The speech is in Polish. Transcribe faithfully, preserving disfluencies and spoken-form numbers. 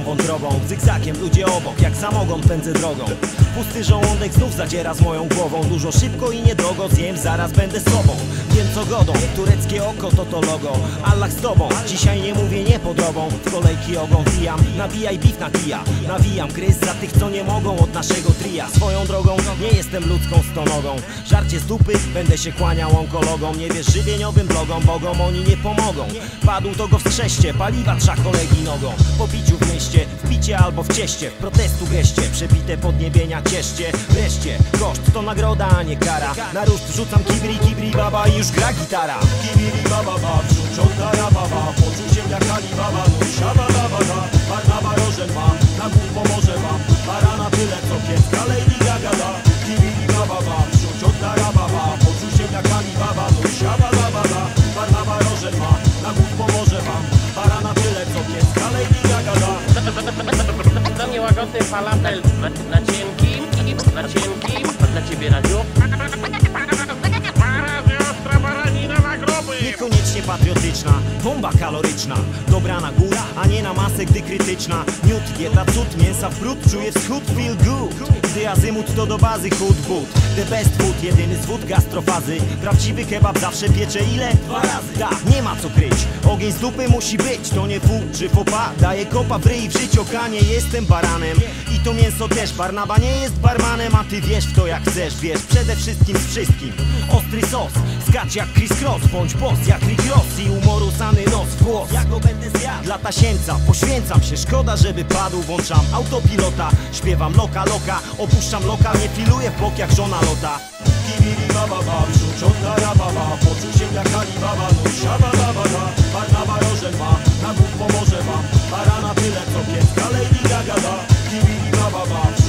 wątrobą. Zygzakiem ludzie obok, jak samogon pędzę drogą. Pusty żołądek znów zadziera z moją głową. Dużo, szybko i niedrogo zjem, zaraz będę sobą. Wiem co godą, tureckie oko to to logo. Allah z tobą, dzisiaj nie mówię nie podrobą. W kolejki ogon wbijam, nabijaj beef na kija. Nawijam gryz za tych co nie mogą od naszego tria. Swoją drogą, nie jestem ludzką stonogą. Żarcie z dupy, będę się kłaniał onkologom. Nie wiesz żywieniowym blogom, bogom oni nie pomogą. Padł to go wstrzeście, paliwa trza kolegi nogą. Po piciu w mieście, w picie albo w cieście. W protestu geście, przebite podniebienia cieszcie. Wreszcie, koszt to nagroda, a nie kara. Na róż wrzucam kibri, kibri baba i już gra gitara. Kibiri baba ba, wrzuciąta baba. Poczuł się jak Alibaba, no siaba baba. Barnaba rożen ma, na głów pomoże wam. Para na tyle co kiecka Lady Gaga da. Kibiri baba ba, wrzuciąta baba. Poczuł się jak Alibaba, no siaba baba. Barnaba rożen ma, na głów pomoże wam. Para na tyle co kiecka Lady Gaga da. Dla mnie łagodny falafel na cienkim, na cienkim, dla ciebie Radziu. Niekoniecznie patriotyczna, bomba kaloryczna. Dobrana góra, a nie na masę, gdy krytyczna. Miód, dieta, cud, mięsa w brud. Czuję wschód, feel good. Gdy azymut to do bazy hood boot. The best food, jedyny zwód gastrofazy. Prawdziwy kebab zawsze piecze ile? Dwa razy. Tak, nie ma co kryć, ogień z dupy musi być. To nie fu, czy fopa, daję kopa w ryj w życioka. Nie jestem baranem i to mięso też. Barnaba nie jest barmanem, a ty wiesz w to jak chcesz. Wiesz, przede wszystkim z wszystkim. Ostry sos, skacz jak Chris Cross. Bądź boss jak Rick Ross i umorusany nos w głos. Ja go będę zjadł dla tasiemca, poświęcam się. Szkoda żeby padł, włączam autopilota. Śpiewam loka loka, opuszczam lokal. Nie filuję w bok jak żona lota. Kibiri baba ba, wrzuciąta baba. Poczuł się jak Alibaba, no siaba baba da. Barnaba rożen ma, na głów pomoże wam. Para na tyle co kiecka Lady Gaga da. Kibiri baba ba,